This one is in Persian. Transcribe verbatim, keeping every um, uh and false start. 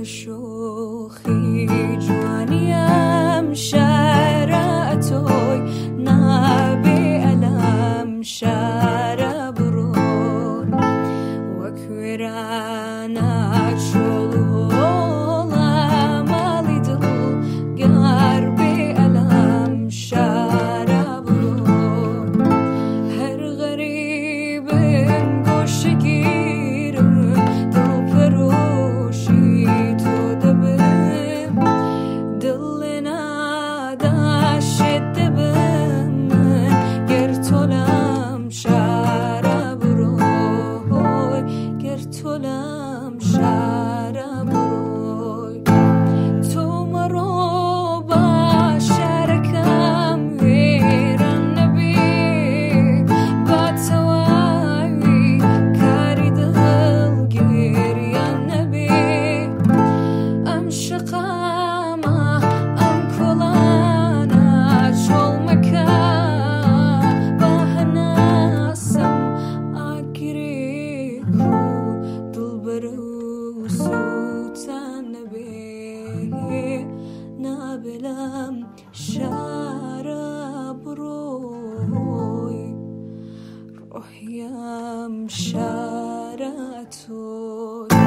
شوخی جوانیم شعر توی نبی علم شعر برون وکویرانت شلول عملی دل گربی علم شعر برون هر غریبم گوشگیرم دل پروشی تو دبم دل نداشت دبم من گر تولم شعر بروی گر تولم شعر بروی تو مرو با شرکم ویران نبی با توایی کاری دل گریان نبی ام شقامه ام کلانا چول مکا با هناسم آگیری کو دل برو سوتن نبی نبلم شعر بروی روحیم شعر توی